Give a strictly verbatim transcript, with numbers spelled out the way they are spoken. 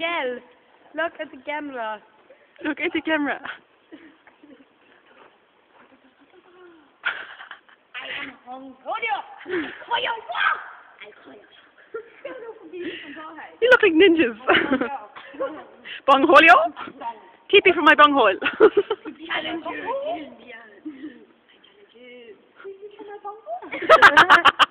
Miguel, look at the camera. Look at the camera. I am Hong Koyo. Koyo, wow! I Koyo. You look like ninjas. Bonghole? Keep it from my bunghole. Challenge you. I challenge you.